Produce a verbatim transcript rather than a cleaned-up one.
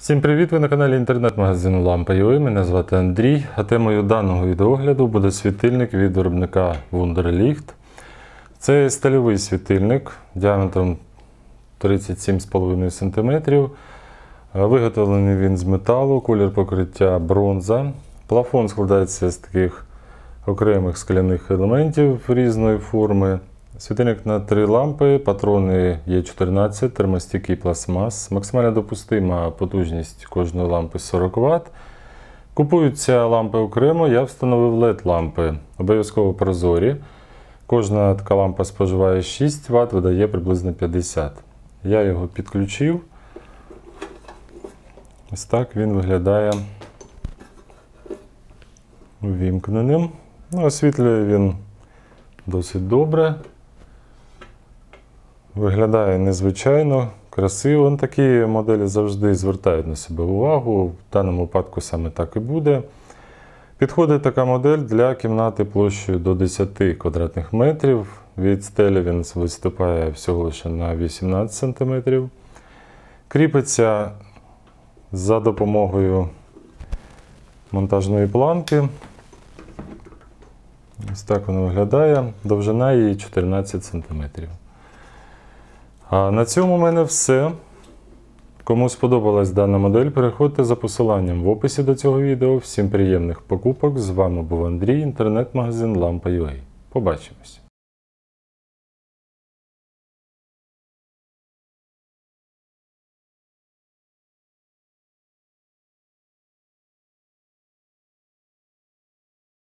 Всім привіт! Ви на каналі інтернет-магазину лампа точка ю а. Мене звати Андрій, а темою даного відеогляду буде світильник від виробника Wunderlicht. Це стальовий світильник діаметром тридцять сім цілих п'ять десятих сантиметра. Виготовлений він з металу, колір покриття бронза. Плафон складається з таких окремих скляних елементів різної форми. Світильник на три лампи, патрони Е чотирнадцять, термостійкий пластмас. Максимальна допустима потужність кожної лампи сорок ватт. Купуються лампи окремо, я встановив лед лампи, обов'язково прозорі. Кожна така лампа споживає шість ватт, видає приблизно п'ятдесят. Я його підключив. Ось так він виглядає увімкненим. Ну, освітлює він досить добре. Виглядає незвичайно, красиво. Такі моделі завжди звертають на себе увагу. В даному випадку саме так і буде. Підходить така модель для кімнати площею до десяти квадратних метрів. Від стелі він виступає всього лише на вісімнадцять сантиметрів. Кріпиться за допомогою монтажної планки. Ось так вона виглядає. Довжина її чотирнадцять сантиметрів. А на цьому в мене все. Кому сподобалась дана модель, переходьте за посиланням в описі до цього відео. Всім приємних покупок. З вами був Андрій, інтернет-магазин лампа точка ю а. Побачимось.